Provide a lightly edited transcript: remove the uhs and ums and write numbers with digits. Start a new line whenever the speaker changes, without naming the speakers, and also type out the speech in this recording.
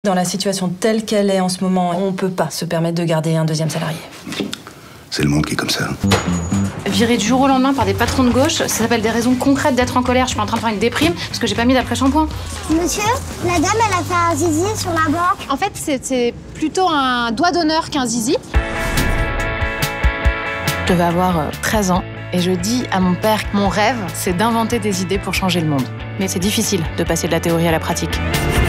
Dans la situation telle qu'elle est en ce moment, on ne peut pas se permettre de garder un deuxième salarié.
C'est le monde qui est comme ça.
Viré du jour au lendemain par des patrons de gauche, ça s'appelle des raisons concrètes d'être en colère. Je suis en train de faire une déprime parce que j'ai pas mis d'après-shampoing.
Monsieur, la dame, elle a fait un zizi sur la banque.
En fait, c'est plutôt un doigt d'honneur qu'un zizi.
Je devais avoir 13 ans et je dis à mon père que mon rêve, c'est d'inventer des idées pour changer le monde. Mais c'est difficile de passer de la théorie à la pratique.